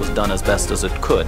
done as best as it could.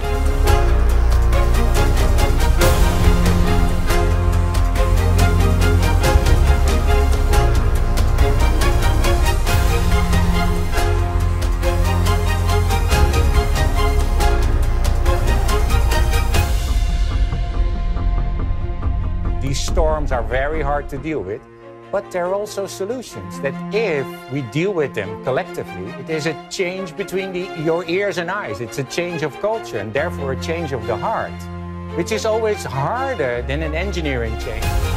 These storms are very hard to deal with, but there are also solutions that if we deal with them collectively, it is a change between your ears and eyes. It's a change of culture and therefore a change of the heart, which is always harder than an engineering change.